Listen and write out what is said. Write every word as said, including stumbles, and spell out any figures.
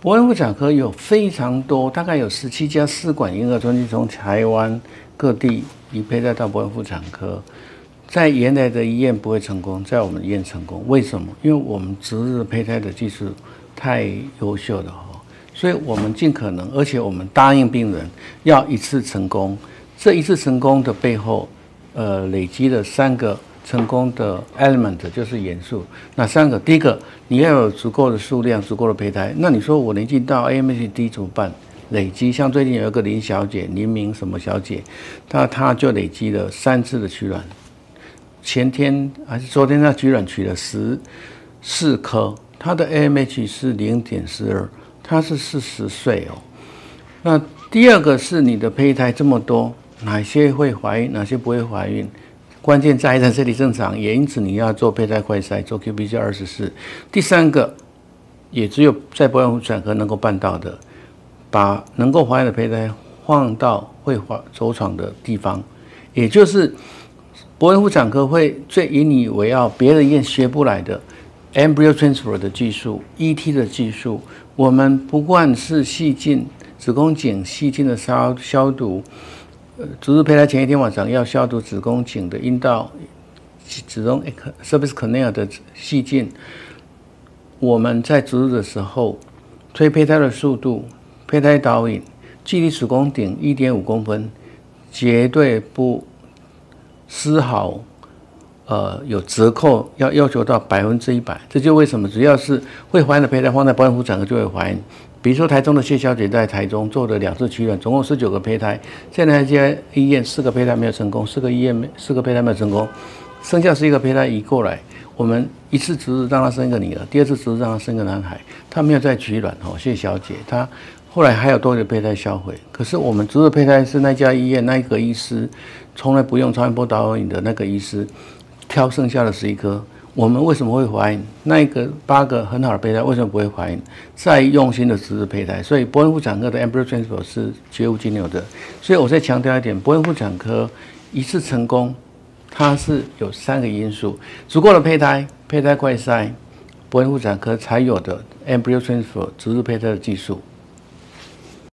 伯恩妇产科有非常多，大概有十七家试管婴儿中心，从台湾各地移胚胎到伯恩妇产科。在原来的医院不会成功，在我们医院成功，为什么？因为我们植入胚胎的技术太优秀了哈，所以我们尽可能，而且我们答应病人要一次成功。这一次成功的背后，呃，累积了三个成功的 element， 就是元素。哪三个？第一个，你要有足够的数量、足够的胚胎。那你说我年纪到 A M H 低怎么办？累积，像最近有一个林小姐，林明什么小姐，她她就累积了三次的取卵。前天还是昨天，他取卵取了十四颗，他的 A M H 是零点四二，他是四十岁哦。那第二个是你的胚胎这么多，哪些会怀孕，哪些不会怀孕？关键在在这里正常，也因此你要做胚胎快筛，做 Q P C 二十四。第三个，也只有在伯恩妇产科能够办到的，把能够怀孕的胚胎放到会着床的地方，也就是。伯恩妇产科会最引以为傲，别的医院学不来的 embryo transfer 的技术、E T 的技术。我们不管是细菌、子宫颈细菌的消消毒，呃，植入胚胎前一天晚上要消毒子宫颈的阴道、子宫 cervix canal 的细菌。我们在植入的时候，推胚胎的速度、胚胎导引距离子宫顶 一点五公分，绝对不。丝毫，呃，有折扣，要要求到百分之一百，这就为什么只要是会怀孕的胚胎放在伯恩妇产科就会怀孕。比如说台中的谢小姐在台中做了两次取卵，总共十九个胚胎，在那家医院四个胚胎没有成功，四个医院四个胚胎没有成功，剩下十一个胚胎移过来，我们一次植入让她生一个女儿，第二次植入让她生一个男孩，她没有再取卵哦，谢小姐她。后来还有多的胚胎销毁，可是我们植入胚胎是那家医院那一个医师从来不用超音波导引的那个医师挑剩下的十一颗，我们为什么会怀孕？那一个八个很好的胚胎为什么不会怀孕？再用心的植入胚胎，所以伯恩妇产科的 embryo transfer 是绝无仅有的。所以我再强调一点，伯恩妇产科一次成功，它是有三个因素：足够的胚胎、胚胎快筛，伯恩妇产科才有的 embryo transfer 植入胚胎的技术。